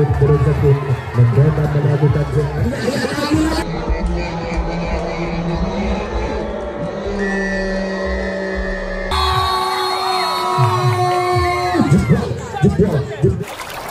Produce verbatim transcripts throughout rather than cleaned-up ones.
tim Burung Sakti mencoba melakukan serangan. Jebol, jebol, jebol.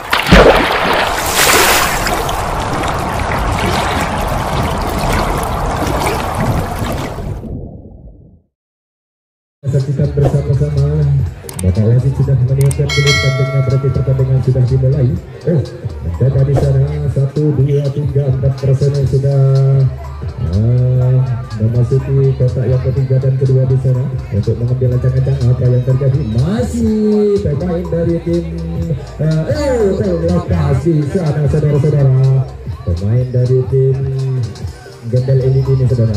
Saksikan bersama-sama. Bapak wasit sudah menyiapkan kulit tandingnya, berarti pertandingan sudah dimulai. Oh, mencoba di sana satu, dua, tiga, empat personel sudah uh, memasuki kotak yang ketiga dan kedua di sana untuk mengambil ancang-ancang apa yang terjadi. Masih pemain dari tim uh, eh terlepas di sana saudara-saudara. Pemain dari tim Gembel Elite ini saudara.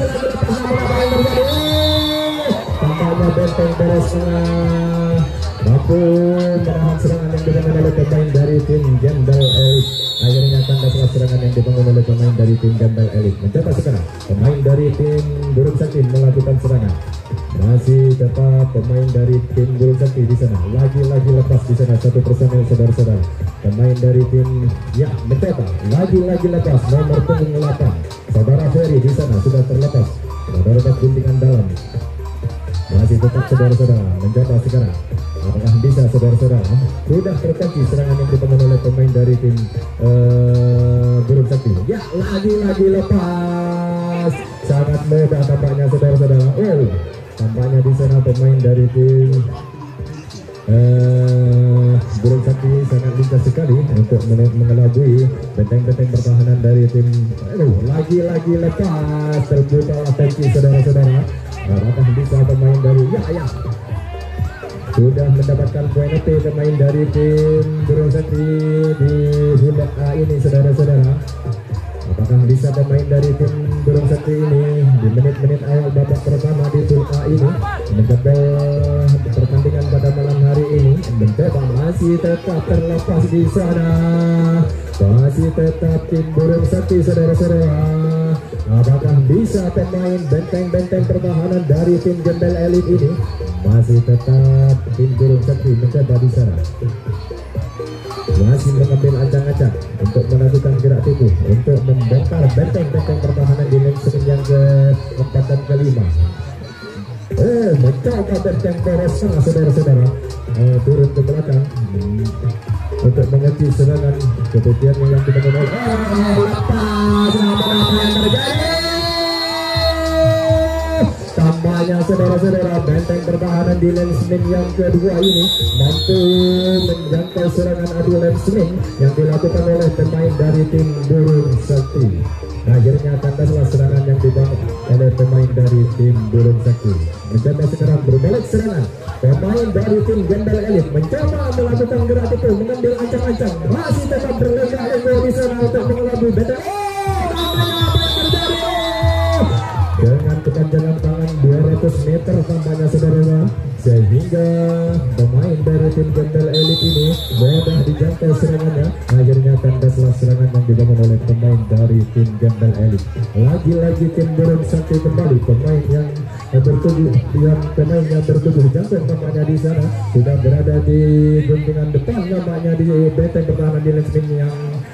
Tampaknya benteng beres mampu menahan serangan yang dibangun oleh pemain dari tim Gembel Elite. Akhirnya kandas serangan yang dibangun oleh pemain dari tim Gembel Elite. Mencoba sekarang pemain dari tim Burung Sakti melakukan serangan. Masih tetap pemain dari tim Burung Sakti di sana. Lagi-lagi lepas di sana satu personel saudara-saudara. Pemain dari tim ya mencoba lagi-lagi lepas nomor punggung delapan. Saudara Ferry di sana sudah terlepas. Saudara guntingan dalam. Masih tetap saudara-saudara mencoba sekarang. Apakah bisa saudara-saudara? Sudah terkunci serangan yang dibangun oleh pemain dari tim uh, Burung Sakti. Ya lagi-lagi lepas. Sangat mudah tampaknya saudara-saudara. Oh, tampaknya di sana pemain dari tim uh, Burung Sakti sangat lincah sekali untuk mengelabui benteng-benteng pertahanan dari tim. Aduh, lagi-lagi lepas. Terbuka kunci saudara-saudara. Apakah bisa pemain dari ya ya sudah mendapatkan poin P pemain dari tim Burung Sakti di bulan A ini saudara-saudara. Apakah bisa pemain dari tim Burung Sakti ini di menit-menit awal babak pertama di pool A ini mencapai pertandingan pada malam hari ini? Mencoba masih tetap terlepas di sana. Masih tetap tim Burung Sakti saudara-saudara. Apakah bisa pemain benteng-benteng pertahanan dari tim Gembel Elite ini? Masih tetap tim Burung Sakti mencoba di sana. Masih mengambil ancang-ancang untuk melakukan gerak tubuh untuk membongkar benteng-benteng pertahanan di lane yang keempat dan kelima. Oh, mencoba benteng poros tengah saudara-saudara, uh, turun ke belakang hmm. untuk mengerti serangan kemudian yang kita menolak. Oh, lepas apa yang terjadi? Tampaknya saudara-saudara benteng pertahanan di lensman yang kedua ini mampu menjangkau serangan adu lensman yang dilakukan oleh pemain dari tim Burung Sakti. Akhirnya kandaslah serangan yang dibangun oleh pemain dari tim Burung Sakti. Mencoba sekarang berbalik serangan. Pemain dari tim Gembel Elite mencoba melakukan gerak itu, mengambil ancang-ancang, masih tetap berlenggak-lenggok di sana untuk mengelabui benteng. Dengan kepanjangan tangan dua ratus meter tampaknya saudara, sehingga pemain dari tim Gembel Elite ini mudah dijangkau serangannya. Akhirnya kandaslah serangan yang dibangun oleh pemain dari tim Gembel Elite. Lagi-lagi tim Burung Sakti kembali, pemain yang bertubuh yang pemain yang bertubuh jantung tampaknya di sana sudah berada di guntingan depan nampaknya di benteng pertahanan di lensman yang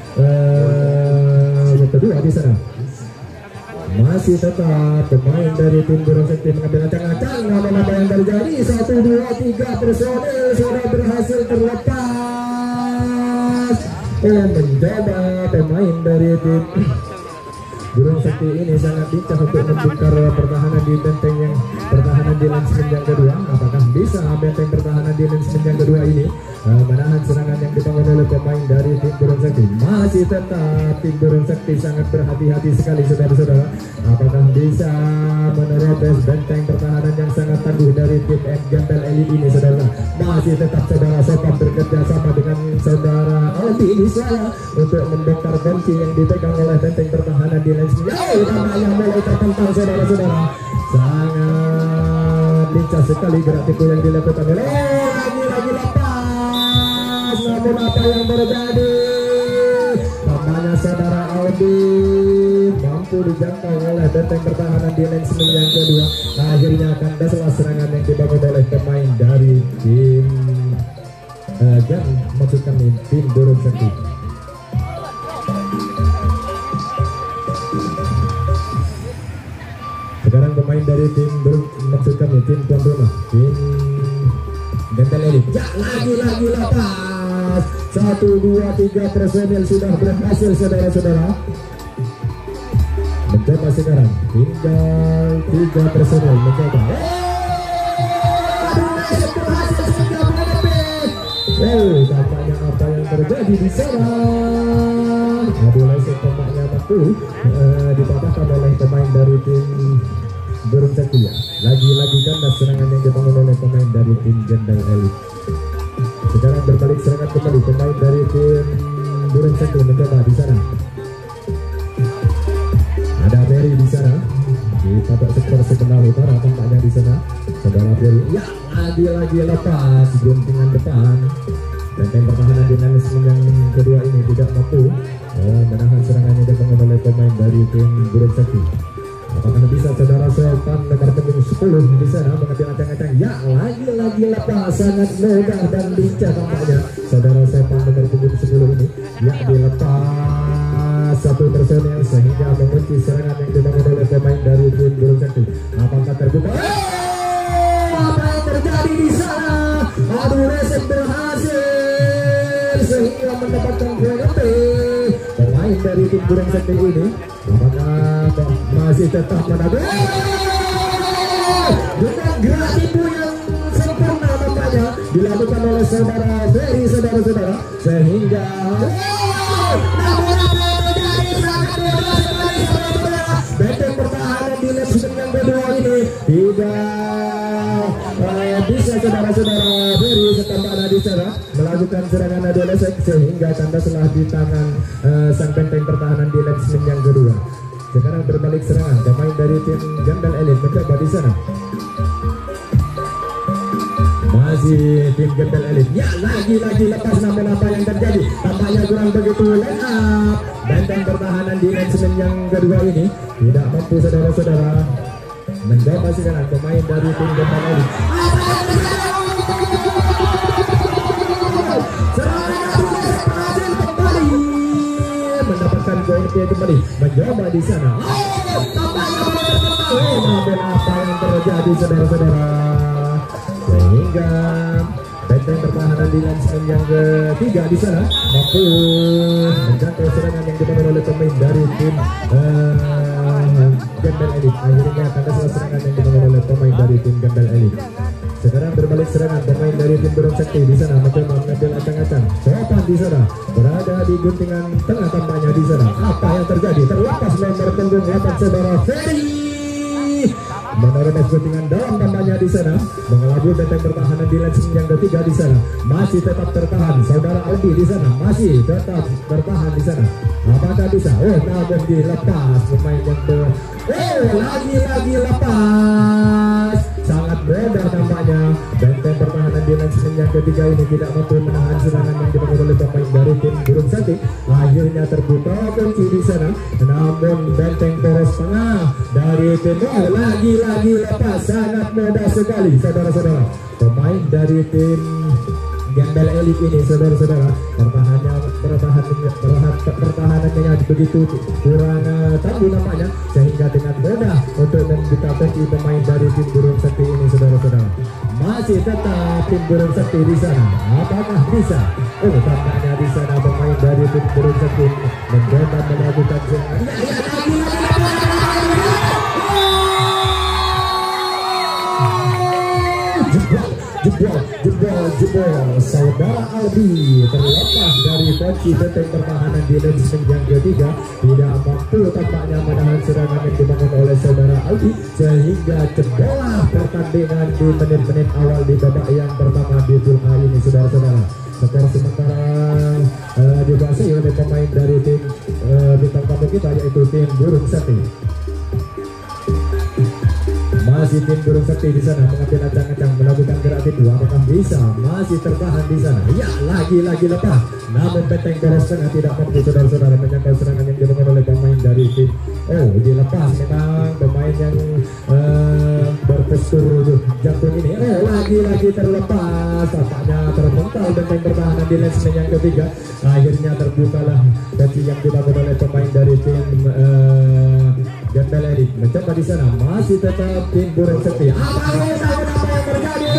uh, kedua di sana. Masih tetap pemain dari tim Burung Sakti mengambil ancang-ancang. Apa yang terjadi? Satu, dua, tiga personel sudah berhasil terlepas. Oh, mencoba pemain dari tim Burung Sakti ini sangat lincah untuk membongkar pertahanan di benteng yang pertahanan di lensman yang kedua. Apakah bisa benteng pertahanan di lensman yang kedua ini uh, menahan serangan yang dibangun oleh pemain dari tim Burung Sakti? Masih tetap tim Burung Sakti sangat berhati-hati sekali saudara-saudara. Apakah bisa menerobos benteng pertahanan yang sangat tangguh dari tim Gembel Elite ini saudara? Masih tetap saudara Sopan bekerja sama dengan saudara Aldi di sana untuk membongkar kunci yang dipegang oleh benteng pertahanan di lensman. Oh, namanya mulai tertentang saudara-saudara. Sangat lincah sekali gerak tipu yang dilakukan oleh oh, lagi-lagi lepas. Namun apa yang terjadi? Namanya saudara Aldi mampu dijangkau oleh benteng pertahanan di lensman yang kedua. Akhirnya akan dasar serangan yang dibangun oleh pemain dari tim uh, yang maksud kami tim Burung Sakti. pemain dari tim ber maksud kami tim tuan rumah tim Gembel Elit. Ya lagi-lagi lepas. Satu dua tiga personil sudah berhasil saudara-saudara. Mencoba sekarang tinggal tiga personil mencoba. Oh, tampaknya apa yang terjadi di sana? Aduh, lesek tampaknya waktu uh, dipatahkan oleh pemain dari tim Burung Setia. Lagi-lagi kan serangan yang dibangun oleh pemain dari tim Gembel Elit. Sekarang berbalik serangan kembali pemain dari tim Burung Setia mencoba di sana. Ada Berry di sana. Di patok sektor sebelah utara tampaknya di sana. Saudara Berry. Ya, lagi-lagi lepas guntingan depan. Benteng pertahanan dinamis yang kedua ini tidak mampu oh, menahan serangan yang dibangun oleh pemain dari tim Burung Sakti. Apakah bisa saudara Sultan nomor punggung sepuluh di sana mengambil acang-acang? Ya, lagi-lagi lepas sangat mudah dan lincah tampaknya saudara Sultan nomor punggung sepuluh ini. Ya, dilepas satu personel sehingga mengunci serangan yang dibangun oleh pemain dari tim Burung Sakti. Apakah terbuka? Oh, apa yang terjadi di sana? Aduh, lesek berhasil sehingga mendapatkan poin penting. Pemain dari tim Burung Sakti ini apakah masih tetap menabung dengan gerak tipu yang sempurna tampaknya dilakukan oleh saudara Ferry saudara-saudara sehingga benteng pertahanan di leg yang kedua ini tidak uh, bisa saudara-saudara Ferry serta di sana melakukan serangan adu lesek sehingga kandas telah di tangan uh, sang benteng pertahanan di leg yang kedua. Sekarang berbalik serangan pemain dari tim Gembel Elit mencoba di sana. Masih tim Gembel Elit. Ya, lagi-lagi lepas namun apa yang terjadi? Tampaknya kurang begitu line up. Benteng pertahanan di leg yang kedua ini tidak mampu saudara-saudara mencoba sekarang pemain dari tim Gembel Elit. Mendapatkan poin kembali mencoba di sana. Oh, namun apa yang terjadi saudara-saudara sehingga benteng pertahanan di langsung yang ketiga di sana mampu menjangkau serangan yang dibangun oleh pemain dari tim uh, Gembel Elit. Akhirnya kandas serangan yang dibangun oleh pemain dari tim Gembel Elit. Sekarang berbalik serangan pemain dari tim Burung Sakti di sana mencoba mengambil acang-acang. Sopan di sana berada di guntingan tengah tampaknya di sana. Apa yang terjadi? Terlepas nomor punggung delapan saudara Ferry. Menerobos guntingan dalam tampaknya di sana mengelabui benteng pertahanan di leg yang ketiga di sana. Masih tetap tertahan saudara Aldi di sana. Masih tetap bertahan di sana. Apakah bisa? Oh, namun dilepas pemain yang ke. Oh, lagi-lagi lepas. Sangat mudah tampaknya benteng pertahanan di leg yang ketiga ini tidak mampu menahan serangan yang dibangun oleh pemain dari tim Burung Sakti. Akhirnya terbuka kunci di sana. Namun benteng poros tengah dari tim oh, lagi-lagi lepas sangat mudah sekali saudara-saudara. Pemain dari tim Gembel Elit ini saudara-saudara pertahanannya pertahanannya pertahanannya begitu kurang tangguh namanya sehingga dengan mudah untuk membuka kunci pemain dari tim Burung Sakti ini saudara-saudara. Masih tetap tim Burung Sakti di sana. Apakah bisa? Oh, tampaknya di sana pemain dari tim Burung Sakti mencoba melakukan serangan. Jebol, jebol, jebol, saudara Aldi terlepas dari kunci benteng pertahanan di leg yang ketiga tidak mampu tampaknya menahan serangan yang dibangun oleh saudara Aldi sehingga jebolah pertandingan di menit-menit awal di babak yang pertama di pool A ini saudara-saudara. Skor sementara uh, dikuasai oleh pemain dari tim uh, bintang tamu kita yaitu tim Burung Sakti. Masih tim Burung Sakti di sana mengambil acang-acang melakukan gerak tipu. Apakah bisa? Masih tertahan di sana. Ya, lagi-lagi lepas. Namun benteng poros tengah tidak mampu saudara-saudara menyangkal serangan yang dibangun oleh pemain dari tim. Oh, dilepas memang pemain yang uh, berpostur jantung ini. Oh, lagi-lagi terlepas. Tampaknya terpental benteng pertahanan di leg yang ketiga. Akhirnya terbukalah kunci yang dibangun oleh pemain dari tim uh, Gembel Elite mencoba di sana, masih tetap tim Burung Sakti. Apa yang terjadi?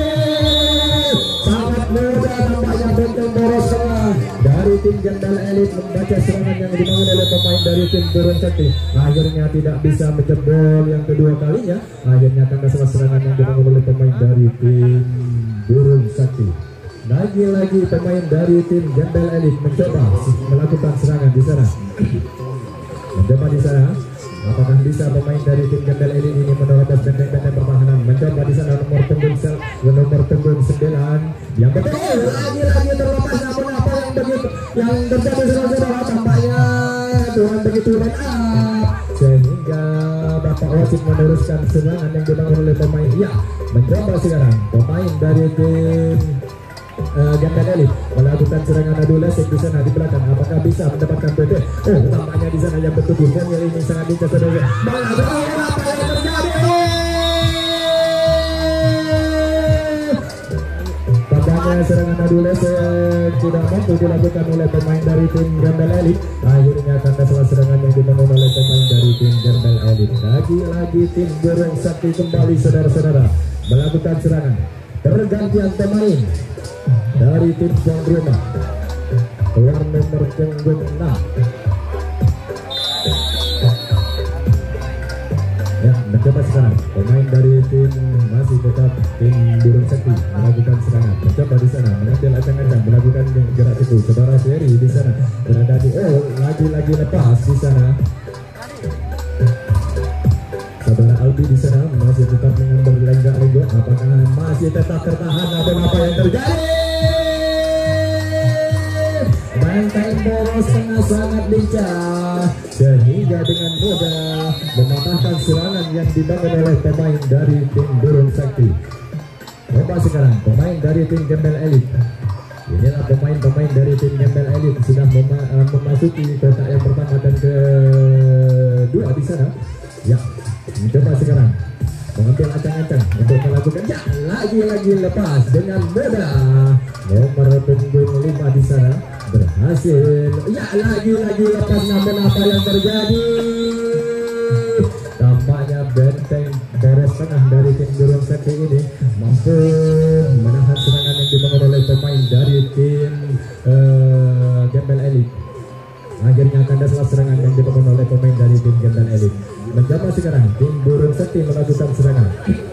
Sangat mudah nampaknya benteng boros tengah dari tim Gembel Elite membaca serangan yang dibangun oleh pemain dari tim Burung Sakti. Akhirnya tidak bisa menjebol yang kedua kalinya. Akhirnya kandas serangan yang dibangun oleh pemain dari tim Burung Sakti. Lagi-lagi pemain dari tim Gembel Elite mencoba melakukan serangan di sana. Mencoba di sana. Apakah bisa pemain dari tim Gembel Elite ini menerobos benteng-benteng pertahanan? Mencoba di sana nomor punggung sel, nomor punggung sembilan. Yang betul lagi-lagi terlepas, namun apa yang begitu yang terjadi saudara-saudara, tampaknya Tuhan begitu line up sehingga Bapak wasit meneruskan serangan yang dibangun oleh pemain. Ya, mencoba sekarang pemain dari tim Uh, Gembel Elite melakukan serangan adu lesek di sana di belakang. Apakah bisa mendapatkan P P? Oh, tampaknya di sana yang bertubuh Daniel ini sangat lincah saudara. Apa yang terjadi? Tampaknya serangan adu lesek tidak mampu dilakukan oleh pemain dari tim Gembel Elite. Akhirnya karena salah serangan yang dibangun oleh pemain dari tim Gembel Elite. Lagi-lagi tim Burung Sakti kembali saudara-saudara melakukan serangan. Pergantian pemain dari tim tuan rumah keluar nomor punggung enam. Ya, mencoba sekarang pemain dari tim masih tetap tim Burung Sakti melakukan serangan. Mencoba di sana mengambil acang-acang melakukan gerak itu. Saudara Seri di sana berada di oh lagi-lagi lepas di sana. Saudara Albi di sana masih tetap mengambil lenggak-lenggok. Apakah masih tetap tertahan atau apa yang terjadi? Benteng boros tengah sangat lincah sehingga dengan mudah mematahkan serangan yang dibangun oleh pemain dari tim Burung Sakti. Coba sekarang pemain dari tim Gembel Elite. Inilah pemain-pemain dari tim Gembel Elite sudah mema uh, memasuki kotak yang pertama dan kedua di sana. Ya, mencoba sekarang mengambil acang-acang untuk melakukan ya lagi-lagi lepas dengan mudah. Nomor punggung lima di sana berhasil ya lagi-lagi lepas, namun apa yang terjadi? Tampaknya benteng boros tengah dari tim Burung Sakti ini mampu menahan serangan yang dibangun oleh pemain dari tim uh, Gembel Elite. Akhirnya kandas serangan yang dibangun oleh pemain dari tim Gembel Elite. Mencoba sekarang tim Burung Sakti melakukan serangan.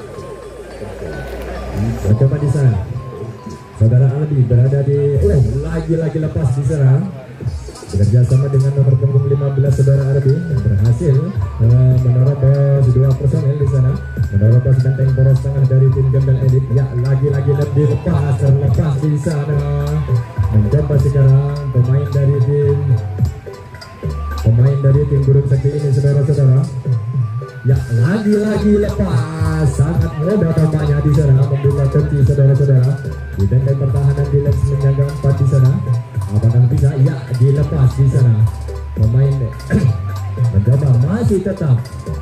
Mencoba di sana. Saudara Albi berada di oh lagi-lagi lepas di sana. Bekerja sama dengan nomor punggung lima belas saudara Albi berhasil uh, menerobos dua personel di sana. Menerobos benteng boros tengah dari tim Gembel Elite. Ya lagi-lagi lebih lepas terlepas di sana. Mencoba sekarang pemain dari tim Pemain dari tim Burung Sakti ini saudara-saudara. Ya lagi-lagi lepas, sangat mudah tampaknya di sana membuka kunci saudara-saudara. Di benteng pertahanan di leg menjaga empat di sana. Apakah bisa? Ya dilepas di sana. Pemain mencoba masih tetap.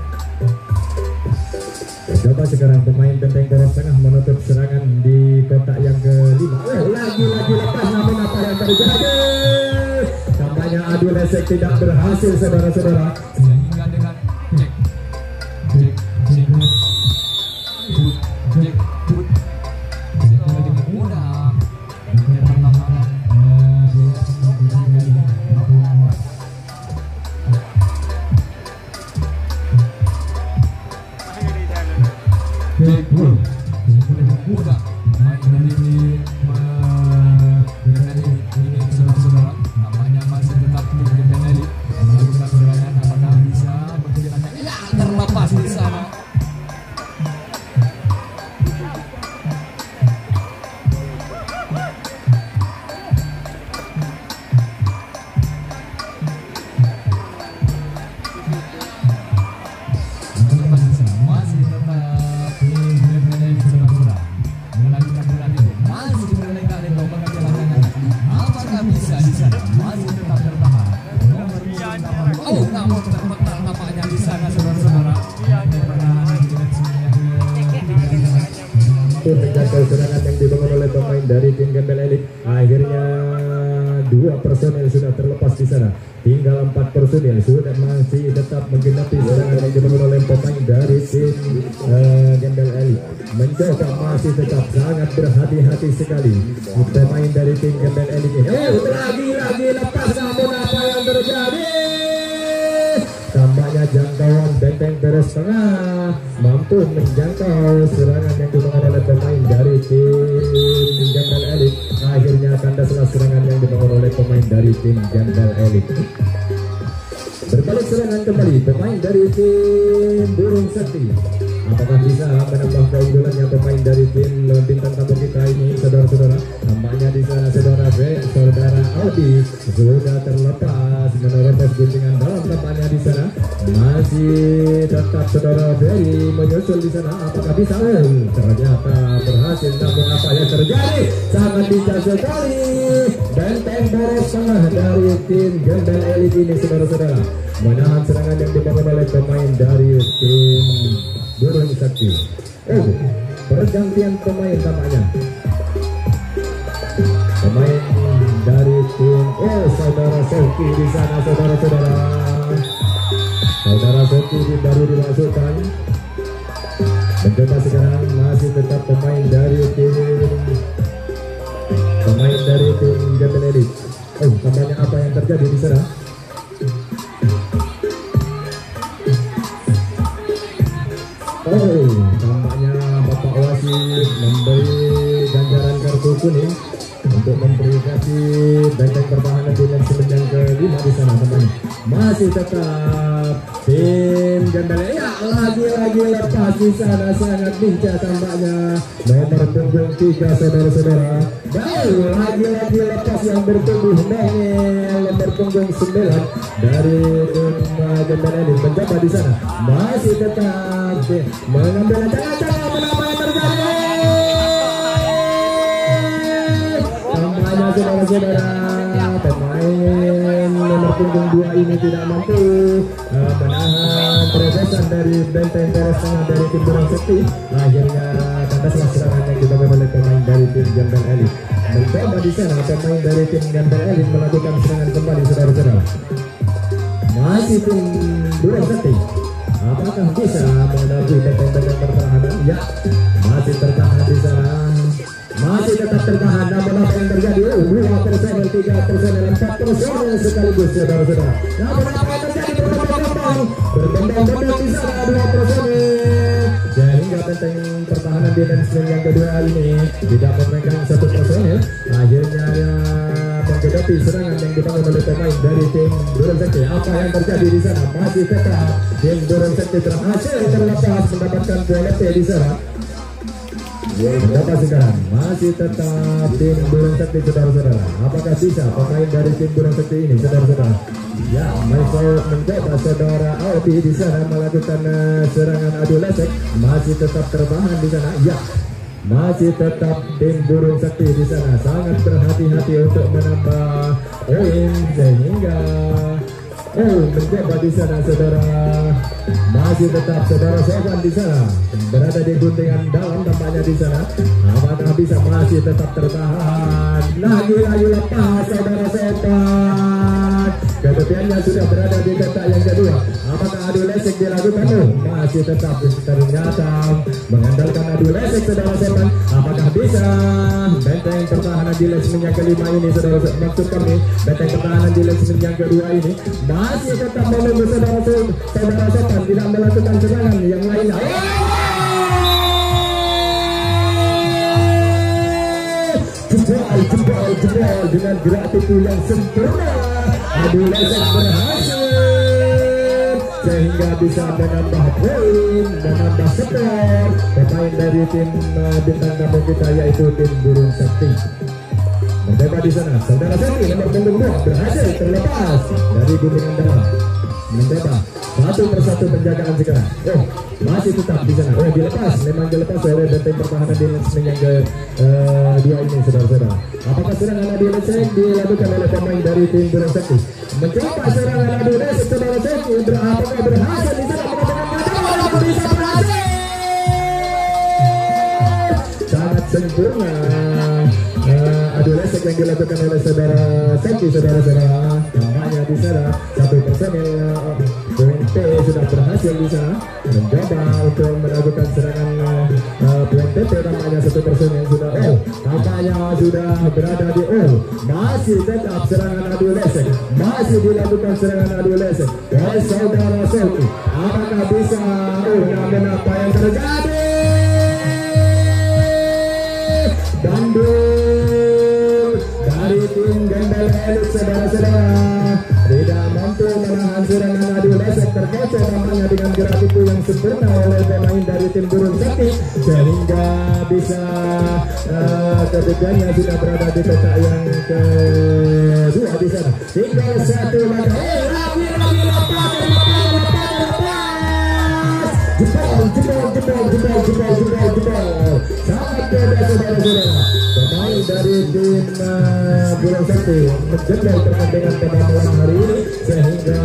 Mencoba sekarang pemain benteng boros tengah menutup serangan di kotak yang kelima. Oh lagi-lagi lepas, namun apa yang terjadi? Tampaknya adu lesek tidak berhasil saudara-saudara. Sehingga dengan cek cek cek cek put sehingga dengan mudah pertahanan cek put dengan mudah main dari ini saudara-saudara. Namanya masih tetap tim Gembel Elite melakukan serangan. Apakah bisa berjalan? Ya terlepas di sana. Masih tetap tim Gembel Elite saudara-saudara melakukan serangan itu. Masih berlenggak-lenggok mengejar tangan. Apakah bisa di sana? Masih tetap tertahan. Nomor delapan. Oh, namun terbentar nampaknya di sana saudara-saudara. Pertahanan Menjangkau serangan yang dibangun oleh pemain dari tim Gembel Elite. Akhirnya dua personel sudah terlepas di sana. Tinggal empat personel sudah masih tetap menggenapi serangan mencoba masih tetap sangat berhati-hati sekali pemain dari tim Gembel Elit ini. Oh, lagi-lagi lepas, namun apa yang terjadi? Tampaknya jangkauan benteng beres tengah mampu menjangkau serangan yang dibangun oleh pemain dari tim Gembel Elit. Akhirnya kandaslah serangan yang dibangun oleh pemain dari tim Gembel Elit. Berbalik serangan kembali pemain dari tim Burung Sakti. Apakah bisa menambah keunggulannya pemain dari tim bintang tamu kita ini, saudara-saudara? Tampaknya di sana saudara B, saudara Audi sudah terlepas menerobos guntingan dalam. Tampaknya di sana masih tetap saudara Ferry menyusul di sana. Apakah bisa? Oh, ternyata berhasil. Namun apa yang terjadi? Sangat bijak sekali benteng boros tengah dari tim Gembel Elit ini, saudara-saudara, menahan serangan yang dibangun oleh pemain dari tim Burung Sakti. Oh, pergantian pemain tampaknya. Pemain dari tim oh saudara Soki di sana, saudara-saudara. Saudara Soki baru dimasukkan. Mencoba sekarang masih tetap pemain dari tim pemain dari tim Gembel Elit. Oh, tampaknya apa yang terjadi di sana? Oh, tampaknya Bapak Wasit memberi ganjaran kartu kuning untuk memperingati benteng pertahanan di segmen yang kelima di sana. Tampaknya masih tetap tim Gembel. Ya, lagi-lagi lepas di sana, sangat lincah tampaknya nomor punggung tiga, saudara-saudara. Dan lagi-lagi lepas yang bertumbuh mengel nomor punggung sembilan dari tim Gembel ini. Mencoba di sana masih tetap mengambil acara-acara. Menapa yang terjadi? Tampaknya saudara-saudara pemain nomor punggung dua ini tidak mampu uh, menahan terobosan dari benteng boros tengah dari tim Burung Sakti. Akhirnya kandaslah serangan yang dibangun oleh pemain dari tim Gembel Elit. Mencoba di sana pemain dari tim Gembel Elit melakukan serangan kembali, saudara-saudara. Masih tim Burung Sakti. Apakah bisa menghadapi benteng-benteng pertahanan? Ya, masih tertahan di sana. Masih tetap tertahan. Namun apa yang terjadi? Oh, dua personel, tiga personel, empat personel sekaligus, saudara-saudara. Namun apa yang terjadi? Berbondong-bondong, berbondong-bondong di sana dua personel. Sehingga benteng pertahanan di segmen yang kedua ini tidak memegang satu personel. Akhirnya ya, menghadapi serangan yang dibangun oleh pemain dari tim Burung Sakti. Apa yang terjadi di sana? Masih tetap tim Burung Sakti berhasil terlepas mendapatkan bola di sana. Mendapat sekarang masih tetap tim Burung Sakti, saudara-saudara. Apakah bisa pemain dari tim Burung Sakti ini, saudara-saudara? Ya, Michael mencoba saudara Audi di sana melakukan uh, serangan adu lesek. Masih tetap terbahan di sana. Ya, masih tetap tim Burung Sakti di sana sangat berhati-hati untuk menambah poin sehingga oh mencoba di sana, saudara. Masih tetap saudara Sofan di sana berada di guntingan dalam tampaknya di sana. Apakah bisa masih tetap tertahan? Lagi-lagi lepas saudara Sofan. Ketepiannya sudah berada di kotak yang kedua. Apakah adu lesek dilakukan? Oh, masih tetap ternyata mengandalkan adu lesek, saudara Sofan. Apakah bisa benteng pertahanan di segmen yang kelima ini, saudara? Maksud kami benteng pertahanan di segmen yang kedua ini masih tetap menunggu saudara saudara Sofan tidak melakukan serangan yang lainnya. Jebol, jebol, jebol dengan gerak tubuh yang sempurna. Adu lesek berhasil sehingga bisa menambah poin, menambah skor pemain dari tim uh, bintang tamu kita yaitu tim Burung Sakti. Mencoba di sana saudara Sakti nomor punggung dua berhasil terlepas dari guntingan dalam. Mencoba satu persatu penjagaan sekarang. Oh, masih tetap di sana. Oh, dilepas. Memang dilepas oleh benteng pertahanan di segmen yang kedua uh, ini, saudara-saudara. Apakah serangan adu lesek dilakukan oleh pemain dari tim Burung Sakti? Mencoba serangan adu lesek, saudara Sakti. Apakah berhasil di sana mendapatkan gol? Bisa berhasil. Sangat sempurna uh, adu lesek yang dilakukan oleh saudara Sakti, saudara-saudara. Namanya di sana satu personil uh, Puente sudah berhasil di sana mencoba untuk melakukan serangan uh, Puente P berada di O. Masih tetap serangan adu lesek, masih dilakukan serangan adu lesek oleh saudara Selki. Apakah bisa? Oh, namun apa yang terjadi? Bandung dari tim Gembel Elit, saudara-saudara, tidak mampu menahan serangan adu lesek. Terkecoh namanya dengan grafiku yang sempurna oleh pemain dari tim Burung Sakti, sehingga bisa uh, ketiganya sudah berada di kotak yang kedua di sana. Tinggal satu lagi, eh, lagi lagi lepas, jebol, jebol, jebol, jebol, jebol, jebol, jebol. Sangat beda, saudara-saudara. Pemain dari tim uh, Burung Sakti menjebol pertandingan pada malam hari ini, sehingga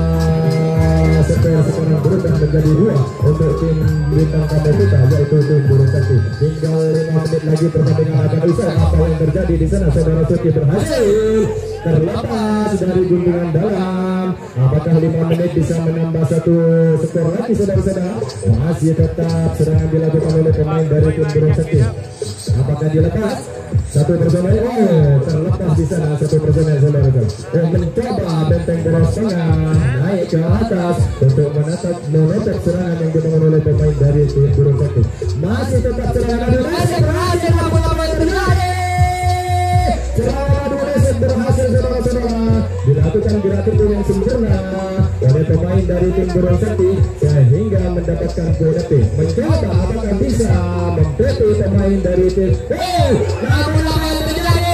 skor sekarang berubah menjadi dua untuk tim bintang tamu kita, yaitu tim Burung Sakti. Tinggal lima menit lagi pertandingan akan usai. Apa yang terjadi di sana? Saudara Suki berhasil terlepas dari guntingan dalam. Apakah lima menit bisa menambah satu skor lagi, saudara-saudara? Masih tetap serangan dilakukan oleh pemain dari tim Burung Sakti. Apakah dilepas? Satu personel, oh, terlepas di sana satu personel, saudara-saudara. Oh, mencoba benteng boros tengah naik ke atas untuk menatap menatap serangan yang dibangun oleh pemain dari tim Burung Sakti. Masih tetap serangan adu lesek, berhasil apa yang terjadi? Serangan adu lesek berhasil, saudara-saudara, dilakukan gerakan yang sempurna oleh pemain dari tim Burung Sakti, sehingga mendapatkan poin lebih. Mencoba apakah bisa mempetu pemain dari tim. Oh, namun apa yang terjadi?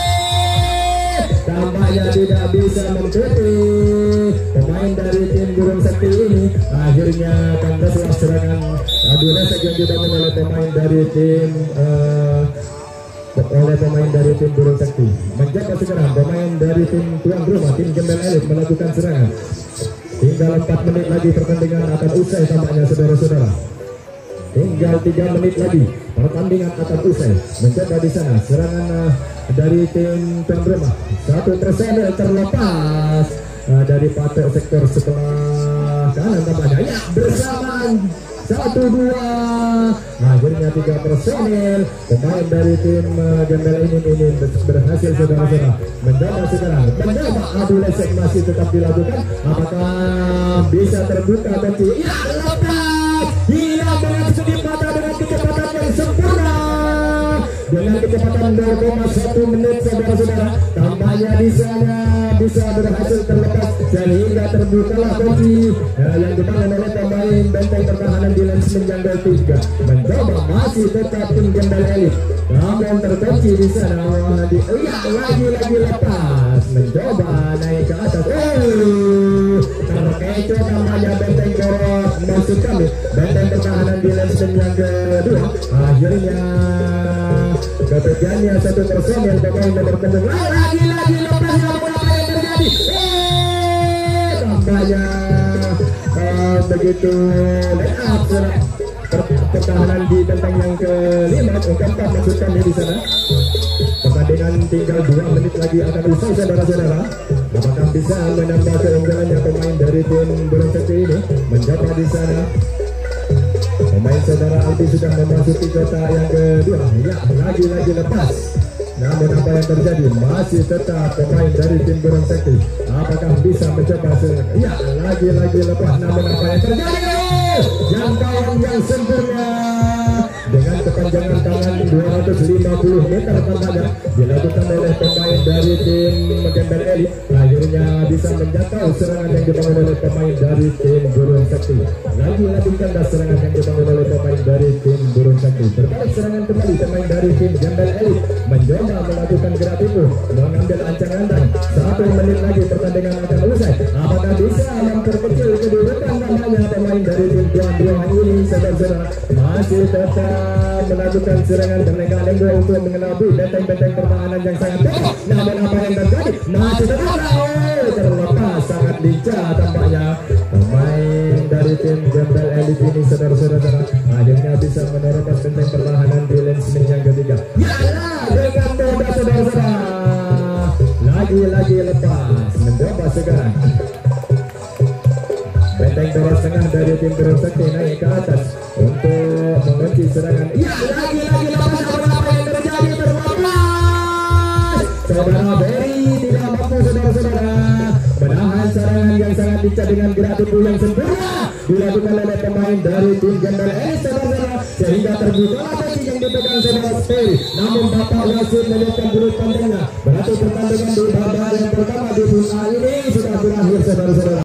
Tampaknya tidak bisa mempetu pemain dari tim Burung Sakti ini. Akhirnya kandaslah serangan adu lesek yang dibangun oleh pemain dari tim uh, oleh pemain dari tim Burung Sakti. Menjaga sekarang pemain dari tim tuan rumah, tim Gembel Elit, melakukan serangan. Tinggal empat menit lagi pertandingan akan usai tampaknya, saudara-saudara. Tinggal tiga menit lagi pertandingan akan usai. Mencoba di sana serangan uh, dari tim tuan rumah. Satu personel terlepas uh, dari patok sektor sebelah kanan tampaknya. Ya, bersamaan satu dua. Akhirnya tiga personel pemain dari tim uh, Gembel ini ini berhasil, saudara-saudara. Mencoba sekarang, mencoba adu lesek masih tetap dilakukan. Apakah bisa terbuka kunci? Ya, lepas, hilang dengan segi mata dengan kecepatan yang sempurna. Dengan kecepatan dua koma satu menit, saudara-saudara, tampaknya di sana bisa berhasil terlepas sehingga terbukalah kunci uh, yang dibangun oleh pemain benteng pertahanan di Lensman Jungle tiga. Mencoba masih tetap tim Gembel Elit, namun terkunci di sana. Di, ya, lagi-lagi lepas, mencoba naik ke atas. Oh, terkecoh tampaknya benteng boros, maksud kami benteng pertahanan di Lensman yang kedua. Akhirnya ketiganya satu personel pemain nomor punggung. Lagi-lagi lepas, namun apa yang terjadi? Eh, tampaknya uh, begitu lepas pertahanan di benteng yang kelima, keempat maksud kami di sana. Pertandingan tinggal dua menit lagi akan usai, saudara-saudara. Apakah bisa menambah keunggulannya pemain dari tim Burung Sakti ini? Mencoba di sana. Pemain saudara Aldi sudah memasuki kotak yang kedua. Ya, lagi-lagi lepas. Namun apa yang terjadi? Masih tetap pemain dari tim Burung Sakti. Apakah bisa mencoba? Ya, lagi-lagi lepas. Namun apa yang terjadi? Jangkauan yang sempurna dengan kepanjangan tangan dua ratus lima puluh meter tampaknya dilakukan oleh pemain dari tim Gembel Elit. Akhirnya bisa menjangkau serangan yang dibangun oleh pemain dari tim Burung Sakti. Lagi-lagi kandas serangan yang dibangun oleh pemain dari tim Burung Sakti. Berbalik serangan kembali pemain dari tim Gembel Elit, mencoba melakukan gerak itu, mengambil ancang-ancang. Satu menit lagi pertandingan akan usai. Apakah bisa memperkecil kedudukan namanya pemain dari tim tuan rumah ini, saudara-saudara? Masih tetap melakukan serangan berlengga-lengga untuk mengelabui benteng-benteng pertahanan yang sangat kokoh. Namun apa yang terjadi? Masih tetap oh, terlepas, sangat lincah tampaknya pemain dari tim Gembel Elit ini, saudara-saudara. Akhirnya bisa menerobos benteng pertahanan di Lensman yang ketiga. Yalah, dengan mudah, saudara-saudara. Lagi-lagi lepas, mencoba sekarang. Benteng boros tengah dari tim Burung Sakti naik ke atas untuk mengunci serangan. Ya, lagi-lagi lepas. Apa yang terjadi? Terlepas. saudara Berry tidak mampu saudara-saudara menahan serangan yang sangat lincah dengan gerak tubuh yang sempurna dilakukan oleh pemain dari tim Gembel Elit saudara-saudara, sehingga terbuka posisi yang dipegang saudara Stay. Namun Bapak wasit menyebutkan bulu tandingnya. Berarti pertandingan di babak yang pertama di final ini sudah berakhir saudara-saudara.